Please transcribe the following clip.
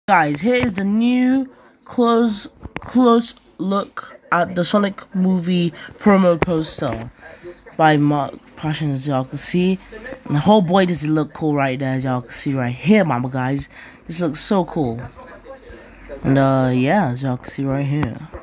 Guys, here is the new close look at the Sonic movie promo poster by Mark Passion, as y'all can see. And oh boy, does it look cool right there, as y'all can see right here, mama guys. This looks so cool. And yeah, as y'all can see right here.